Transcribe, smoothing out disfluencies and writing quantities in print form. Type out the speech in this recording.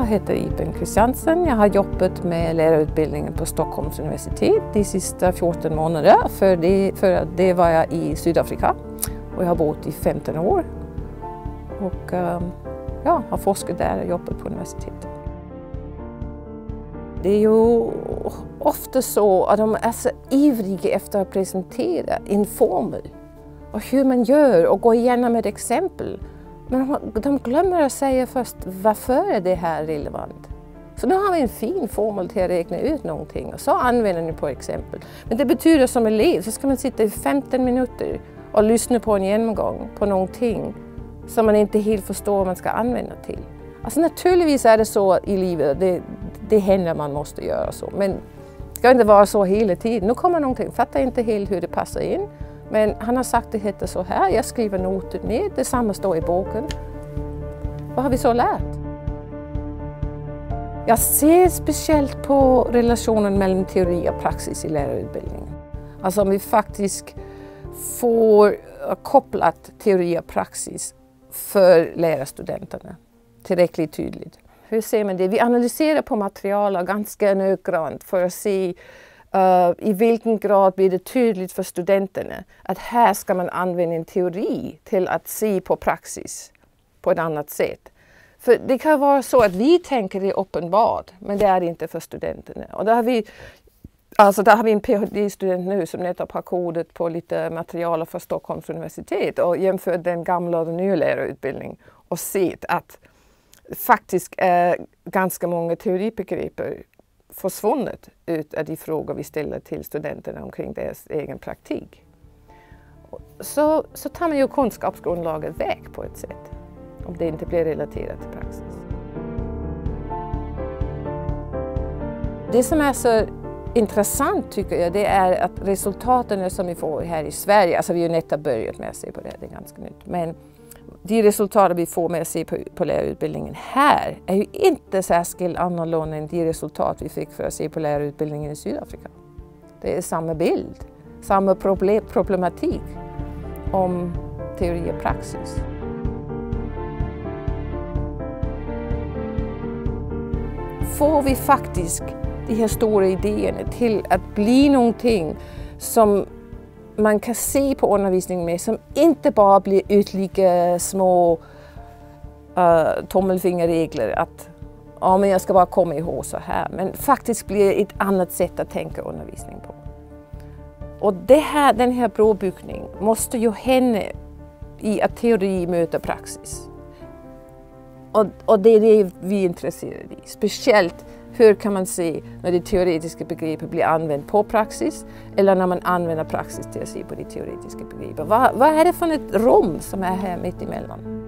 heter Iben Christiansen. Jag har jobbat med lärarutbildningen på Stockholms universitet de sista 14 månader. För det var jag i Sydafrika och jag har bott i 15 år. Och har forskat där och jobbat på universitetet. Det är ju ofta så att de är så ivriga efter att presentera en formel och hur man gör och gå igenom ett exempel. Men de glömmer att säga först varför är det här relevant. Så nu har vi en fin formel till att räkna ut någonting och så använder ni på exempel. Men det betyder som elev så ska man sitta i 15 minuter och lyssna på en genomgång på någonting som man inte helt förstår vad man ska använda till. Alltså naturligtvis är det så i livet, det händer man måste göra så. Men det ska inte vara så hela tiden. Nu kommer någonting, fattar inte helt hur det passar in. Men han har sagt att det heter så här, jag skriver noter ner, detsamma står i boken. Vad har vi så lärt? Jag ser speciellt på relationen mellan teori och praxis i lärarutbildningen. Alltså om vi faktiskt får kopplat teori och praxis för lärarstudenterna tillräckligt tydligt. Hur ser man det? Vi analyserar på material ganska noggrant för att se i vilken grad blir det tydligt för studenterna att här ska man använda en teori till att se på praxis på ett annat sätt. För det kan vara så att vi tänker det uppenbart, men det är det inte för studenterna. Och där har vi en PhD-student nu som nettopp har kodat på lite material för Stockholms universitet och jämfört den gamla och den nya lärarutbildningen och sett att faktiskt är ganska många teoribegrepp försvunnit ut av de frågor vi ställer till studenterna omkring deras egen praktik. Så tar man ju kunskapsgrundlaget väg på ett sätt, om det inte blir relaterat till praxis. Det som är så intressant tycker jag, det är att resultaten som vi får här i Sverige, alltså vi har ju nettopp börjat med att se på det, det är ganska nytt, men de resultat vi får med att se på lärarutbildningen här är ju inte särskilt annorlunda än de resultat vi fick för att se på lärarutbildningen i Sydafrika. Det är samma bild, samma problematik om teori och praxis. Får vi faktiskt de här stora idéerna till att bli någonting som man kan se på undervisningen med, som inte bara blir ytterligare små tommelfingerregler att men jag ska bara komma ihåg så här, men faktiskt blir ett annat sätt att tänka undervisning på. Och den här brobyggningen måste ju hända i att teori möter praxis. Och det är det vi är intresserade i, speciellt hur kan man se när det teoretiska begreppet blir använt på praxis eller när man använder praxis till att se på de teoretiska begreppen. Vad är det för ett rum som är här mitt emellan?